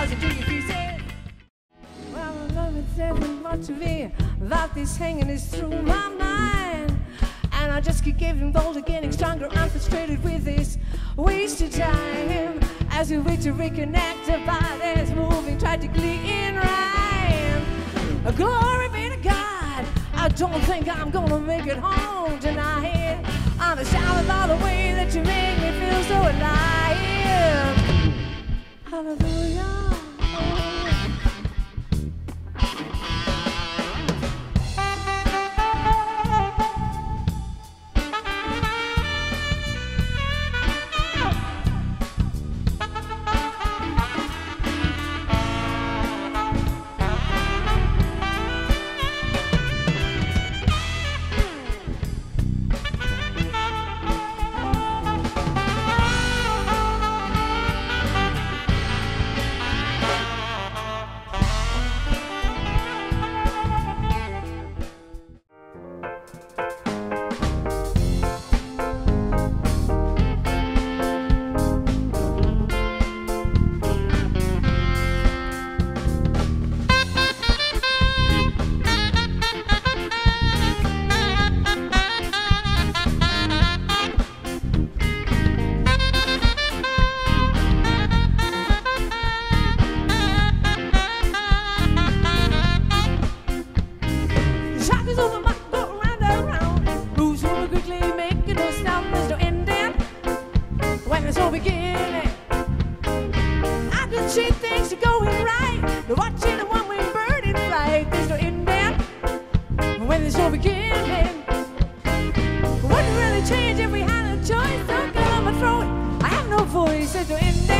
thousand to your pieces. Well, I love it very much of it. That this hanging is through my mind. And I just keep getting bolder, getting stronger. I'm frustrated with this wasted time. As we wait to reconnect, our bodies moving tragically in rhyme. Glory be to God, I don't think I'm gonna make it home tonight. I'm ashamed of all the way that you make me feel so alive. Hallelujah. Beginning, I can see things are going right. Watching the one-way bird in flight. There's no ending when there's no beginning. Wouldn't really change if we had a choice. Don't get on my throat. I have no voice. There's no ending.